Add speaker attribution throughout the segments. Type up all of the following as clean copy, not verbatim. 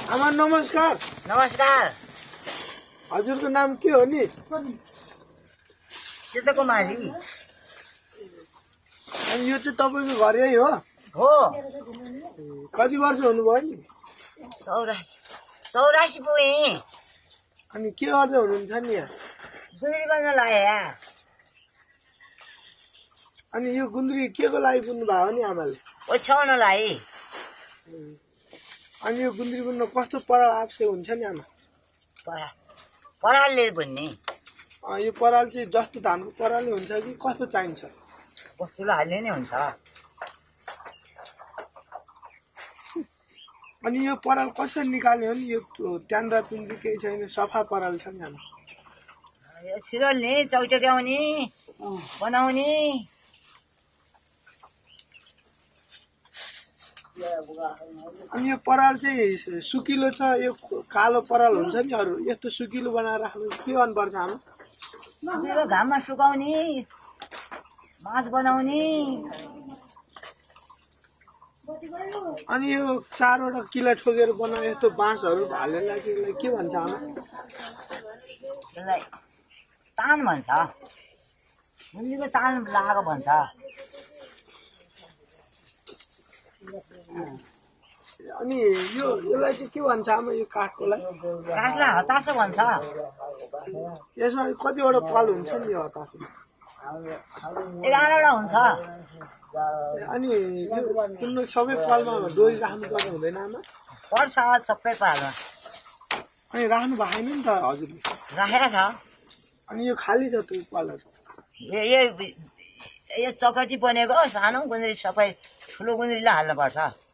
Speaker 1: आमा नमस्कार।
Speaker 2: नमस्कार।
Speaker 1: हजुरको नाम के हो नि?
Speaker 2: चेत कुमारी।
Speaker 1: अनि यो चाहिँ तपाईको घर यही हो?
Speaker 2: हो।
Speaker 1: कति वर्ष हुनुभयो नि?
Speaker 2: 84 पुगे।
Speaker 1: अनि के गर्दै हुनुहुन्छ नि यहाँ?
Speaker 2: गुन्द्री बन्न लाए यहाँ।
Speaker 1: अनि यो गुन्द्री के को लागि बुन्नु भयो नि आमाले?
Speaker 2: ओछ्याउनलाई।
Speaker 1: अनि यो गुन्द्री बुन्न कस्तो पराल आवश्यक हुन्छ नि आमा?
Speaker 2: परालले बुन्ने।
Speaker 1: यो पराल चाहिँ जस्तो धानको पराल हुन्छ कि कस्तो चाहिन्छ?
Speaker 2: वस्तुलाई हाल्ने नै हुन्छ।
Speaker 1: अनि यो पराल कसरी निकाल्ने हो नि? यो त्यान्द्रा तुन्द्री केही छैन, सफा पराल छ नि आमा।
Speaker 2: यो छिरोल्ने, चौटक्याउने, बनाउने।
Speaker 1: अनि यो पराल चाहिँ सुकिलो छ, यो कालो पराल हुन्छ नि अरू, यस्तो सुकिलो बनाएर राख्नु के गर्नुपर्छ आमा?
Speaker 2: सुकिलो घाममा सुकाउने, बाँस बनाउने।
Speaker 1: अनि यो 4वटा किला ठोकेर बनाए यस्तो बाँसहरू हालेर चाहिँ के भन्छ आमा?
Speaker 2: यसलाई तान भन्छ। मुलीको तान लगाएको भन्छ।
Speaker 1: अनि यसलाई चाहिँ के भन्छ आमा यो काठकोलाई?
Speaker 2: काठलाई हतासो भन्छ।
Speaker 1: यसमा कतिवटा पाल हुन्छ नि यो हतासोमा?
Speaker 2: 11वटा हुन्छ।
Speaker 1: अनि यो कुन सबै पालमा डोरी राख्नु पर्ने हुँदैन आमा?
Speaker 2: पर्छ सबै पालमा।
Speaker 1: अनि राख्नु भएन नि त हजुरले?
Speaker 2: राखेको छ।
Speaker 1: अनि यो खाली छ त्यो पालहरू?
Speaker 2: यो चकटी बनेको सानो गुन्द्री सबै ठुलो गुन्द्रीलाई हाल्नुपर्छ।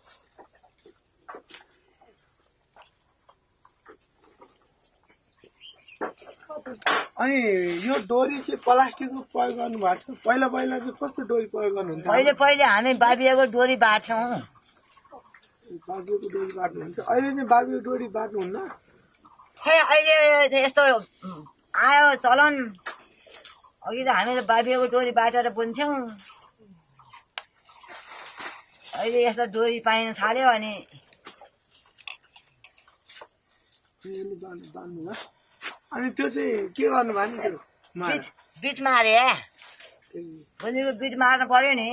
Speaker 1: अनि यो डोरी चाहिँ प्लास्टिकको प्रयोग गर्नु भएको छ? पहिला चाहिँ कस्तो डोरी प्रयोग गर्नुहुन्थ्यो?
Speaker 2: पहिले हामी बाबियाको डोरी बाट्थ्यौँ।
Speaker 1: बाबियाको डोरी बाट्नुहुन्छ? अहिले चाहिँ बाबियाको डोरी बाट्नुहुन्न?
Speaker 2: खै अहिले यस्तो आयो चलन। अघि त हामीले बाबियाको डोरी बाटेर बुन्थ्यौँ। अहिले यस्तो डोरी पाइन थाल्यो अनि
Speaker 1: अनि त्यो चाहिँ के गर्नु भयो नि? त्यो
Speaker 2: बिट मारे गुन्द्रीको बिट मार्नु पर्यो नि।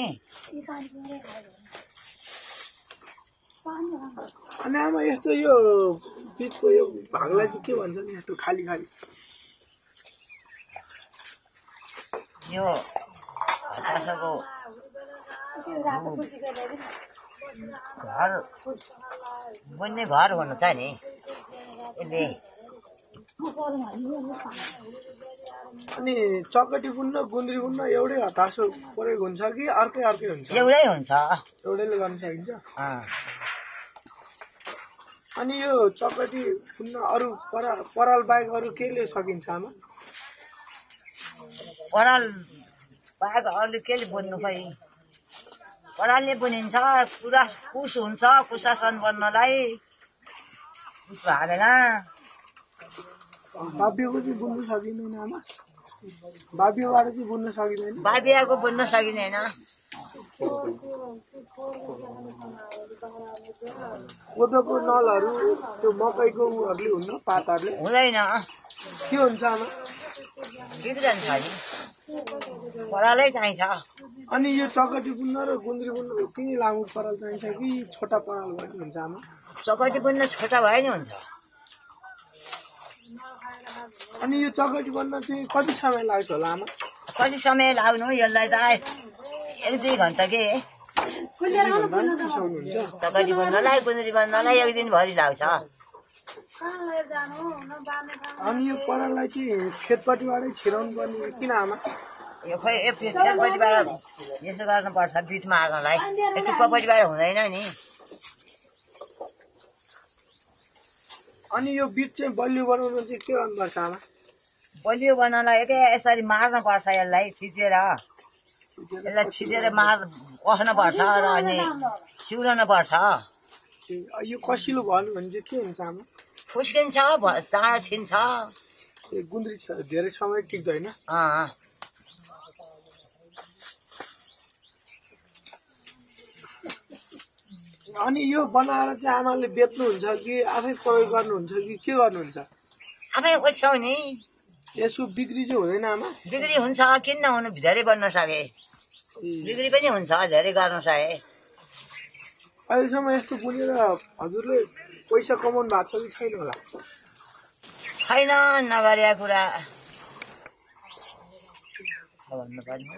Speaker 1: अनि आमा यस्तो यो बिचको यो भागलाई चाहिँ के भन्छ नि? यस्तो खाली
Speaker 2: यो हतासको घर बुन्ने घर हुनु छ नि यसले।
Speaker 1: अनि चकटी बुन्न गुन्द्री बुन्न एउटै हतासो प्रयोग हुन्छ कि अर्कै हुन्छ?
Speaker 2: एउटै हुन्छ।
Speaker 1: एउटैले गर्न सकिन्छ। अनि यो चकटी बुन्न अरू पराल बाहेक अरू केले सकिन्छ आमा?
Speaker 2: पराल बाहेक अरूले केले बुन्नु खै? परालले बुनिन्छ। कुस हुन्छ, कुसासन बन्नलाई कुस हालेर।
Speaker 1: बाबियाको चाहिँ बुन्न सकिँदैन आमा? बाबियाबाट चाहिँ बुन्न सकिँदैन?
Speaker 2: बाबियाको बुन्न सकिँदैन।
Speaker 1: कोदोको नलहरू, त्यो मकैको उहरूले हुन्न, पातहरूले
Speaker 2: हुँदैन।
Speaker 1: के हुन्छ आमा?
Speaker 2: बिग्रन्छ नि, परालै चाहिन्छ।
Speaker 1: अनि यो चकटी बुन्न र गुन्द्री बुन्न त्यही लामो पराल चाहिन्छ कि छोटा पराल भए पनि हुन्छ आमा?
Speaker 2: चकटी बुन्न छोटा भए नि हुन्छ।
Speaker 1: अनि यो चकटी बन्न चाहिँ कति समय लाग्छ होला आमा?
Speaker 2: कति समय लाग्नु यसलाई त 1-2 घन्टा के? चकटी बन्नलाई गुन्द्री बन्नलाई 1 दिनभरि लाग्छ।
Speaker 1: अनि यो पराललाई चाहिँ फेदपट्टिबाटै छिराउनु पर्ने किन आमा?
Speaker 2: यो खै फेदपट्टिबाट यसो गर्नुपर्छ बिट मार्नलाई। टुप्पापट्टिबाट हुँदैन नि।
Speaker 1: अनि यो बिट चाहिँ बलियो बनाउनु चाहिँ के गर्नुपर्छ आमा?
Speaker 2: बलियो बनाउनलाई यसरी मार्नुपर्छ। यसलाई थिचेर कस्नुपर्छ र अनि सिउराउनु पर्छ।
Speaker 1: यो कसिलो भयो भने चाहिँ के हुन्छ आमा?
Speaker 2: फुस्किन्छ, चाँडो छिन्छ।
Speaker 1: गुन्द्री धेरै समय टिक्दैन। अनि यो बनाएर चाहिँ आमाले बेच्नुहुन्छ कि आफै प्रयोग गर्नुहुन्छ कि के गर्नुहुन्छ
Speaker 2: आफै ओछ्याउने
Speaker 1: यसको बिक्री चाहिँ हुँदैन आमा
Speaker 2: बिक्री हुन्छ किन नहुनु धेरै बन्न सके बिक्री पनि हुन्छ धेरै गर्न सके
Speaker 1: अहिलेसम्म यस्तो बुनेर हजुरले पैसा कमाउनु भएको छ कि छैन होला
Speaker 2: छैन नगरेका कुरा भन्नुपर्ने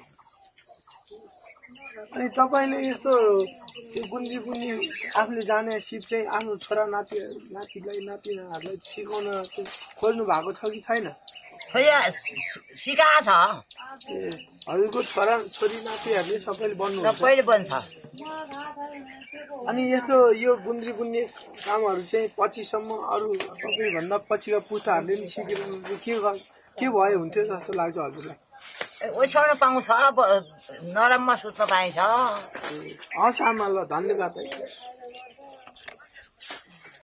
Speaker 1: अनि तपाईँले यस्तो यो गुन्द्री बुन्ने आफूले जाने सिप चाहिँ आफ्नो छोरा नातिहरूलाई सिकाउन खोज्नु भएको छ कि छैन
Speaker 2: सिकाएको छ
Speaker 1: ए हजुरको छोरी नातिहरूले सबैले बन्नुहुन्छ
Speaker 2: सबैले बन्छ
Speaker 1: अनि यस्तो यो गुन्द्री बुन्ने कामहरू चाहिँ पछिसम्म अरू तपाईँभन्दा पछिका पुस्ताहरूले नि सिकेर के भयो हुन्थ्यो जस्तो लाग्छ हजुरलाई
Speaker 2: ओछ्याउन पाउँछ नरममा सुत्न पाइन्छ
Speaker 1: हस् आमा ल धन्यवाद